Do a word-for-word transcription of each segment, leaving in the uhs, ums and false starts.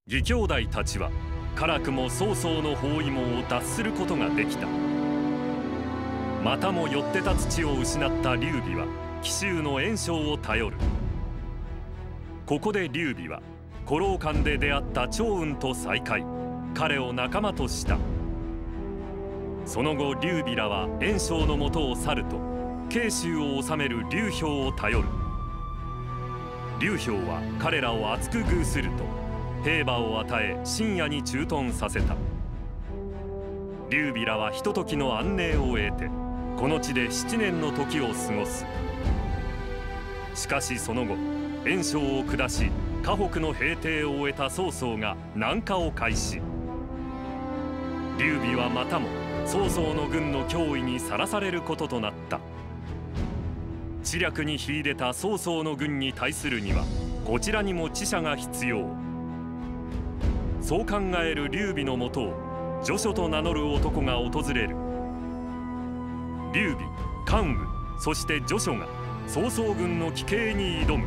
義兄弟たちは辛くも曹操の包囲網を脱することができた。またも寄って立つ地を失った劉備は紀州の袁紹を頼る。ここで劉備は虎狼間で出会った趙雲と再会、彼を仲間とした。その後劉備らは袁紹のもとを去ると慶州を治める劉氷を頼る。劉氷は彼らを厚く遇すると兵馬を与え深夜に駐屯させた。劉備らはひとときの安寧を得てこの地で七年の時を過ごす。しかしその後袁紹を下し河北の平定を終えた曹操が南下を開始。劉備はまたも曹操の軍の脅威にさらされることとなった。知略に秀でた曹操の軍に対するにはこちらにも知者が必要。そう考える劉備のもとを徐書と名乗る男が訪れる。劉備、関羽、そして徐書が曹操軍の奇形に挑む。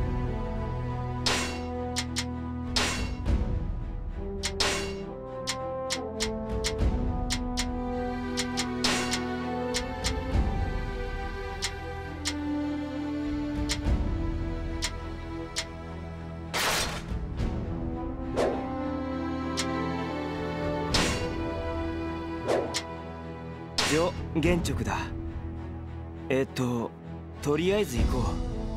徐玄直だ。えっととりあえず行こ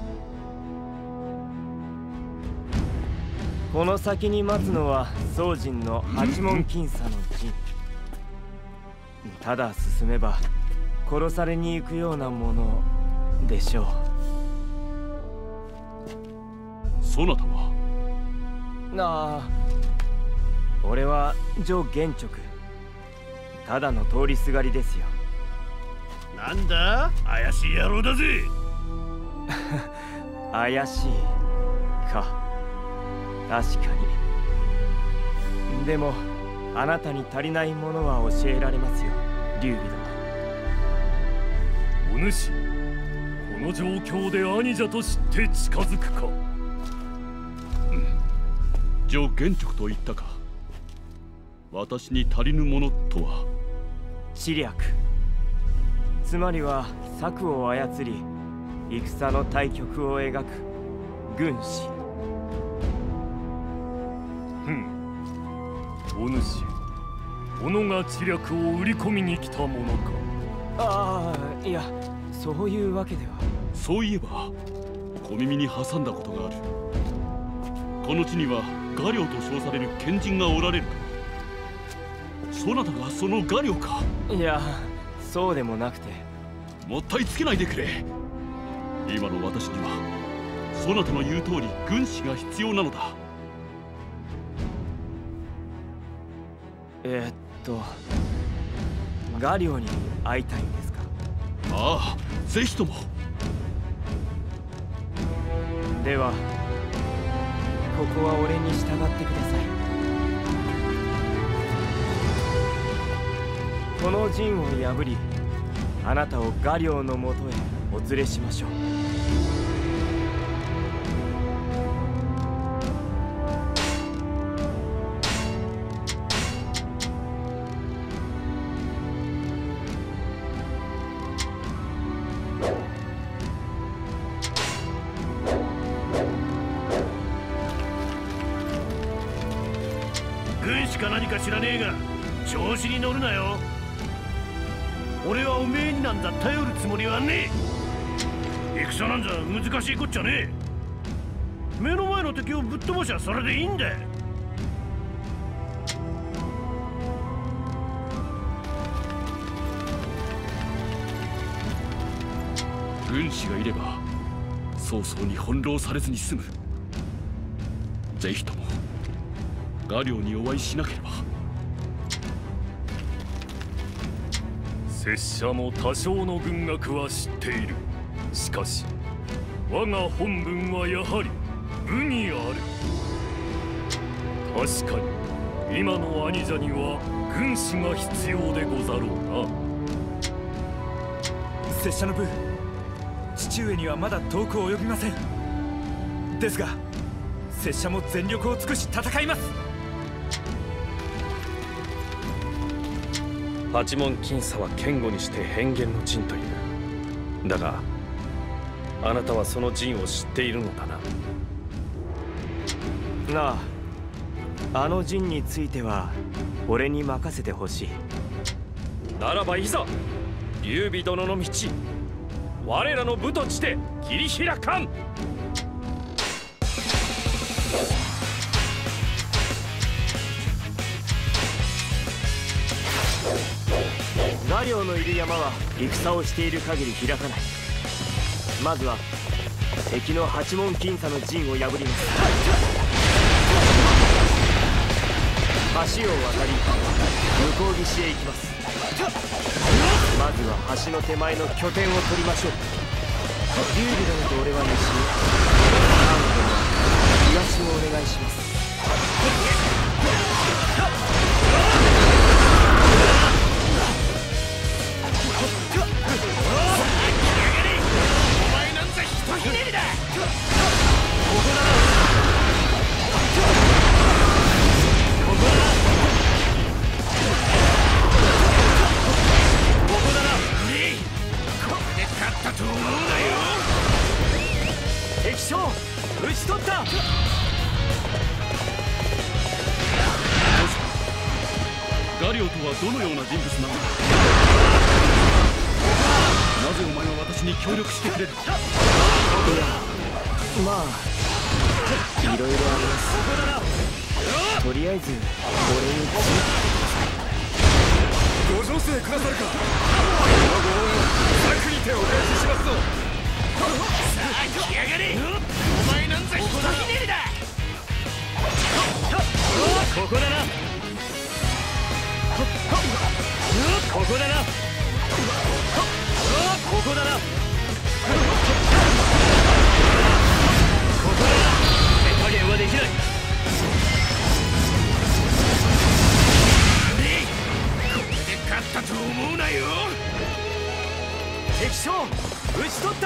う。この先に待つのは宗人の八門僅差の陣。ただ進めば殺されに行くようなものでしょう。 そなたは？ ああ、俺は徐玄直。ただの通りすがりですよ。 なんだ怪しい野郎だぜ。 怪しいか、確かに。でもあなたに足りないものは教えられますよ、劉備殿。お主、この状況で兄者と知って近づくか。うん、 徐玄直と言ったか。私に足りぬものとは？ 知略、つまりは策を操り戦の大局を描く軍師。 ふん、お主、己が知略を売り込みに来たものか。 ああ、いや、そういうわけでは。 そういえば小耳に挟んだことがある。この地には画領と称される賢人がおられると。そなたがその画領か？ いや、そうでもなくて。 もったいつけないでくれ。今の私にはそなたの言う通り軍師が必要なのだ。 えー、っと画領に会いたいんですか？ ああ、ぜひとも。 ではここは俺に従ってください。この陣を破り、あなたを画領のもとへお連れしましょう。 軍師か何か知らねえが調子に乗るなよ。俺はおめえになんざ頼るつもりはねえ。戦なんざ難しいこっちゃねえ。目の前の敵をぶっ飛ばしゃそれでいいんだ。 軍師がいれば曹操に翻弄されずに済む。ぜひとも画領にお会いしなければ。 拙者も多少の軍学は知っている。しかし我が本分はやはり武にある。確かに今の兄者には軍師が必要でござろうな。 拙者の部、父上にはまだ遠く及びません。ですが拙者も全力を尽くし戦います。 八門僅差は堅固にして変幻の陣という。だがあなたはその陣を知っているのだな。 なあ、あの陣については俺に任せてほしい。 ならばいざ劉備殿の道、我らの部として切り開かん。 画領のいる山は戦をしている限り開かない。まずは敵の八門僅差の陣を破ります。橋を渡り向こう岸へ行きます。まずは橋の手前の拠点を取りましょう。劉備殿と俺は西へ、南部は東をお願いします。敵将討ち取った。 ガリオとはどのような人物なのだ。なぜお前は私に協力してくれる。いや、 まあいろいろあります。とりあえず俺についてご助勢くださるか。このご恩を策に手をお返ししますぞ。さあ来やがれ。お前なんざひとひねりだ。 ここだな、ここだな、ここだな、ここだな。手加減はできない。 これで勝ったと思うなよ。 敵将討ち取った。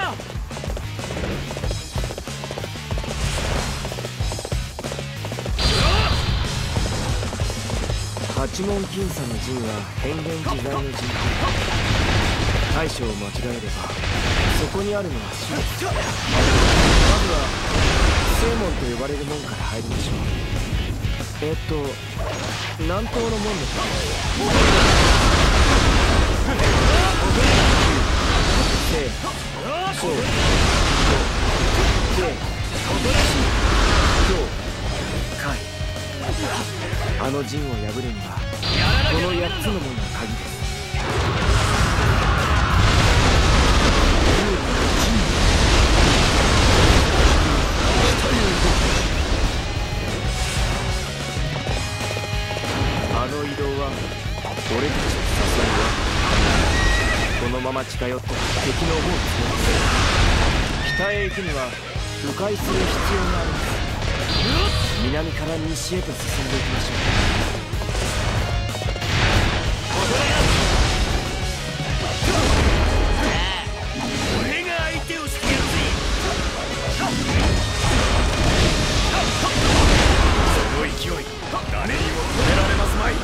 八門僅差の陣は変幻自在の陣。大将を間違えればそこにあるのは死です。まずは正門と呼ばれる門から入りましょう。えっと南東の門ですか。正正正上海。あの陣を破るにはこのやっつの門が鍵です。あの移動は俺たちを支えるわ。このまま近寄ったら敵の門をつけます。北へ行くには迂回する必要があります。南から西へと進んでいきましょう。 俺が相手をしてやるぜ。 その勢い誰にも止められますまい。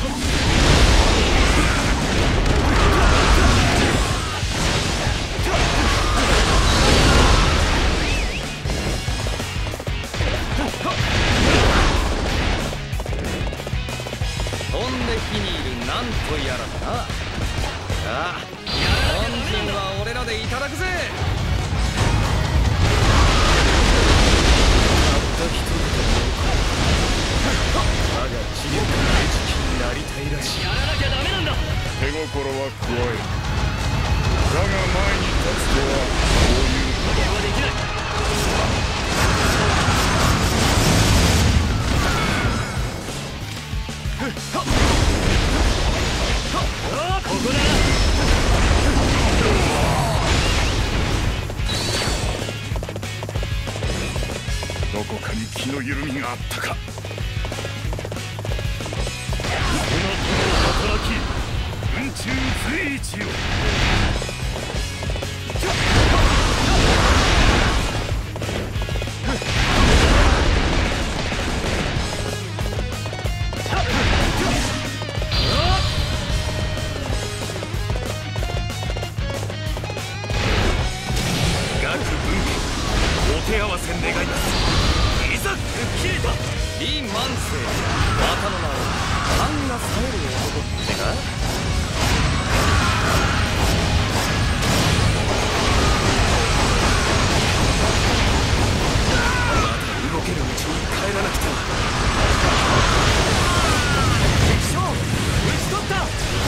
ヒニールなんとやらだな。さあ本陣は俺らでいただくぜ。たった一人で我が知力の餌食になりたいらしい。 やらなきゃダメなんだ。 手心は加える。だが前に立つとはこういう加減はできない。ここだな。 どこかに気の緩みがあったか。 その働き雲中随一よ。 せ願います。いざ吹っ切れた李万世、またの名を勘が冴える男ってか。 動けるうちに帰らなくては。敵将討ち取った。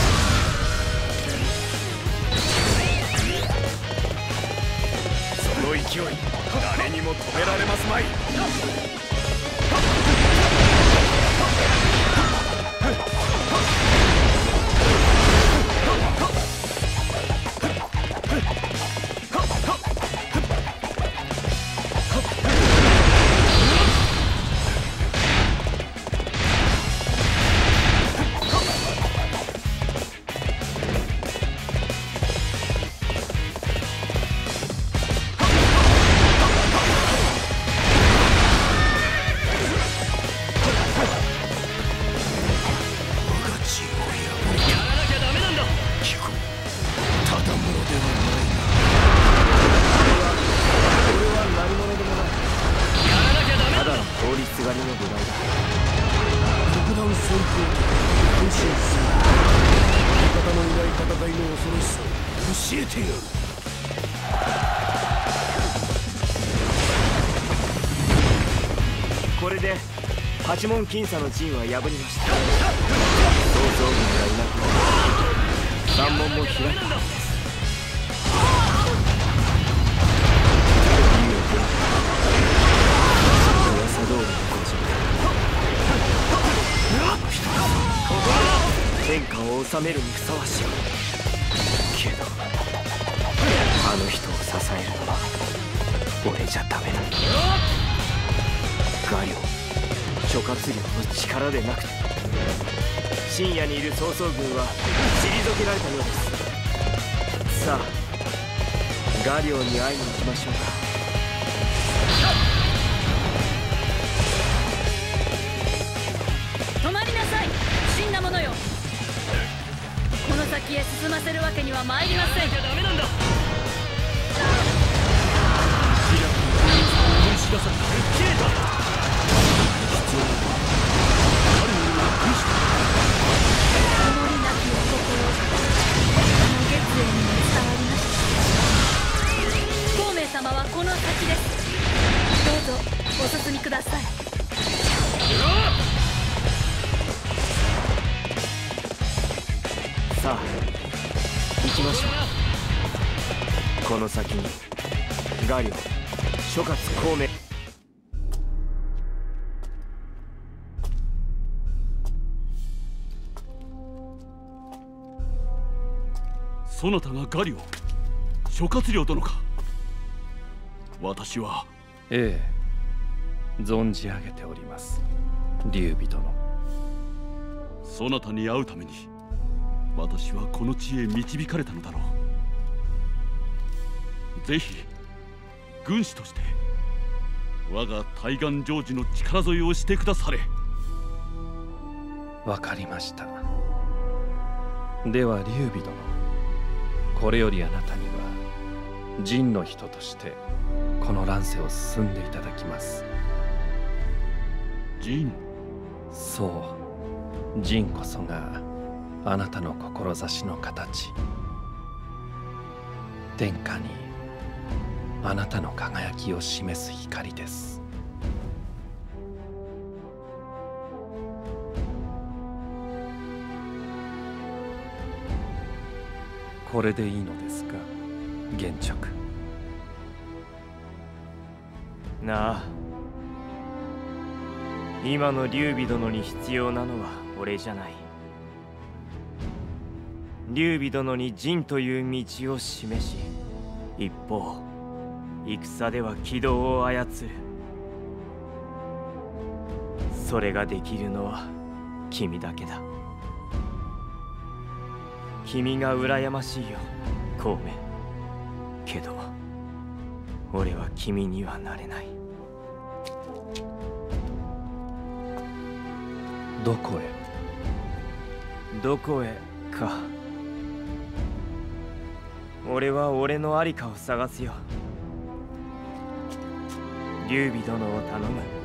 その勢い誰にも止められますまい。これで八門僅差の陣は破りました。曹操軍がいなくなり三門も開いたはずです。噂通りの天下を治めるにふさわしいけど、あの人を支えるのは俺じゃダメだ。画領諸葛亮の力でなくて深夜にいる曹操軍は退けられたようです。さあ画領に会いに行きましょうか。 止まりなさい、不審なものよ。この先へ進ませるわけには参りません。ダメなんだ。 思い知らされた。切れた。必要なのは彼のような軍師だ。 守りなきお心、あの月英にも伝わりました。孔明様はこの先です。どうぞお進みください。 さあ行きましょう。この先に画領諸葛孔明。 そなたが画領諸葛亮殿か。私はええ、存じ上げております、劉備殿。 そなたに会うために私はこの地へ導かれたのだろう。ぜひ軍師として我が対岸成就の力添えをしてくだされ。 わかりました。では劉備殿、これよりあなたには陣の人としてこの乱世を進んでいただきます。 陣？ そう、陣こそがあなたの志の形。天下にあなたの輝きを示す光です。これでいいのですか、玄直。 なあ、今の劉備殿に必要なのは俺じゃない。劉備殿に陣という道を示し、一方戦では軌道を操る。それができるのは君だけだ。君が羨ましいよ、孔明。けど俺は君にはなれない。 どこへ？ どこへか。俺は俺の在りかを探すよ。 劉備殿を頼む。